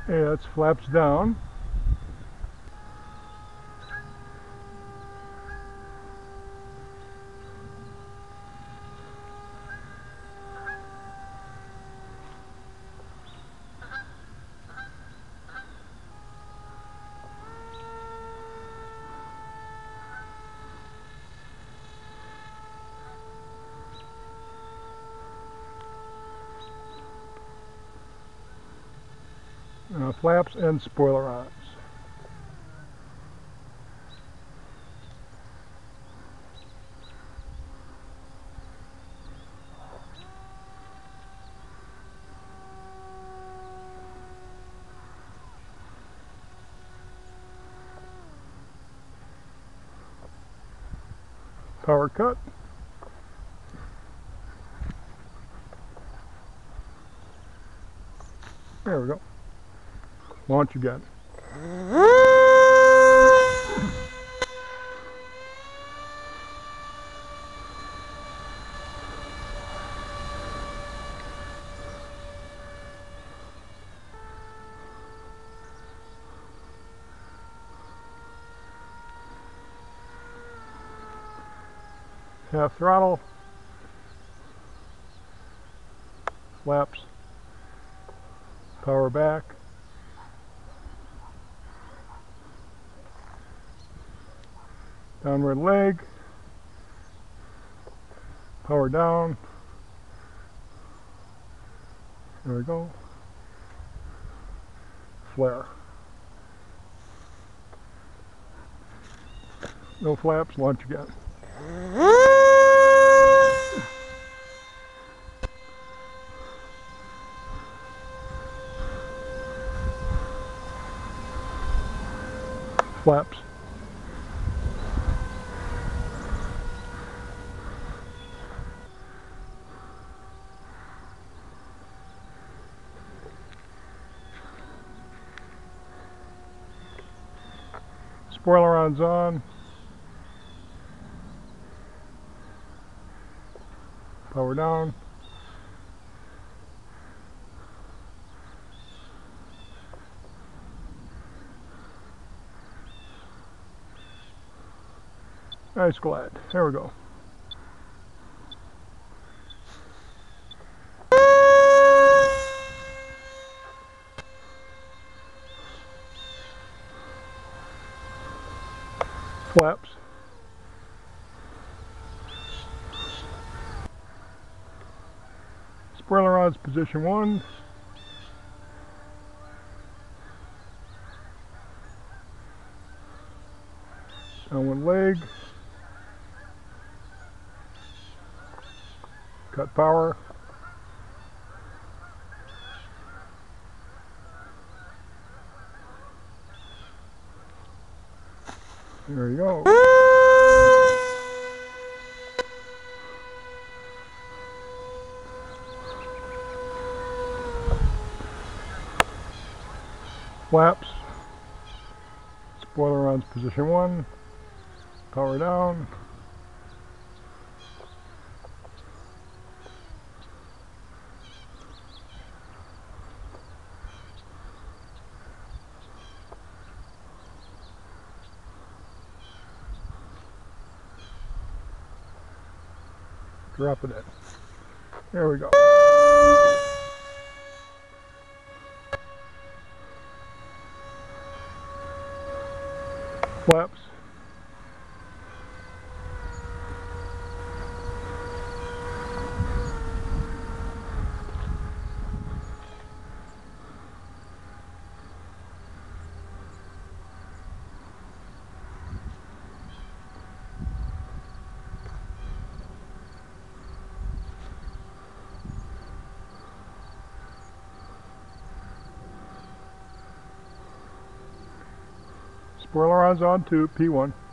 Okay, that's flaps down. Flaps and spoilerons. Power cut. There we go. Launch again. Half throttle. Flaps. Power back. Downward leg. Power down. There we go. Flare. No flaps, launch again. Flaps. Spoilerons on. Power down. Nice glide. There we go. Flaps. Spoilerons position 1. On one leg. Cut power. There you go. Flaps. Spoilerons position 1. Power down. Drop it in. There we go. Flaps. Spoilerons on to P1.